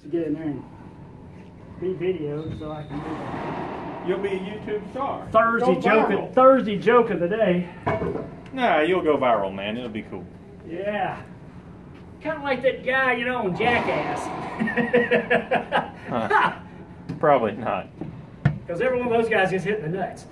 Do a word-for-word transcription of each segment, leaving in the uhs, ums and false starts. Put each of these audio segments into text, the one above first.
to get in there and be videoed so I can do that. You'll be a YouTube star. Thursday joke, of, Thursday joke of the day. Nah, you'll go viral, man. It'll be cool. Yeah. Kind of like that guy, you know, on Jackass. Huh. Probably not. Because every one of those guys gets hit in the nuts.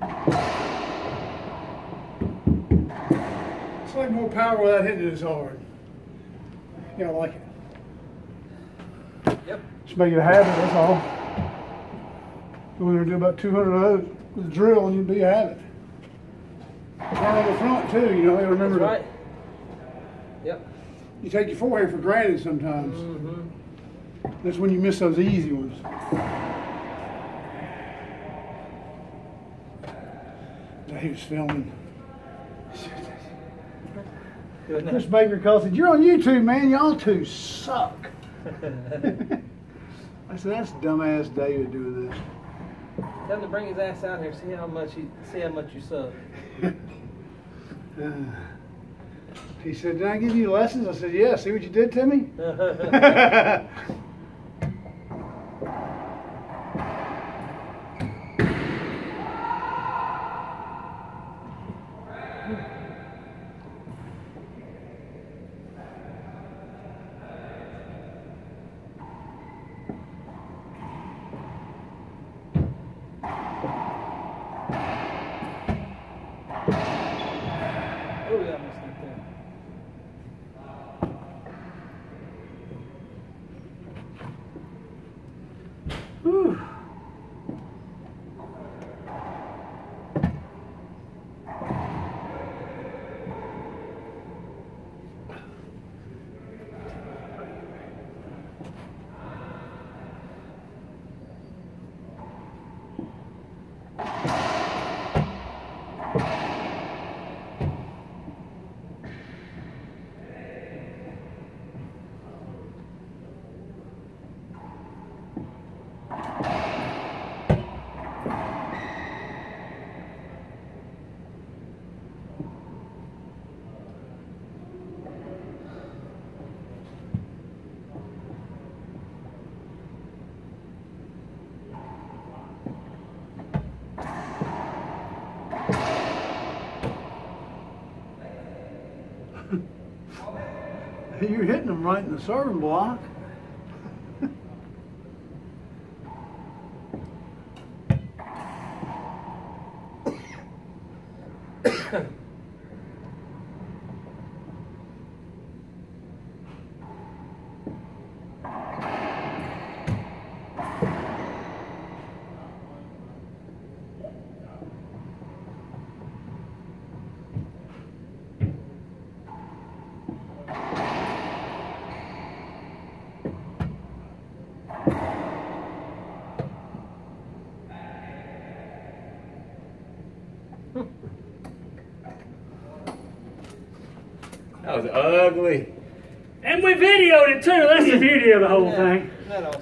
It's like more power without hitting it as hard. You gotta like it. Yep. Just make it a habit, that's all. Go in there and do about two hundred of those with a drill and you'll be a habit. Turn on the front too, you know, you remember That's to, right. Yep. you take your forehand for granted sometimes. Mm-hmm. That's when you miss those easy ones. He was filming. Chris Baker called and said, "You're on YouTube, man. Y'all two suck." I said, "That's dumbass David doing this." Tell him to bring his ass out here. See how much you see how much you suck. uh, he said, "Did I give you lessons?" I said, "Yeah. See what you did to me." Oh, yeah, I missed that there. Whew. You're hitting them right in the serving block. That was ugly. And we videoed it too. That's the beauty of the whole Yeah, thing. that all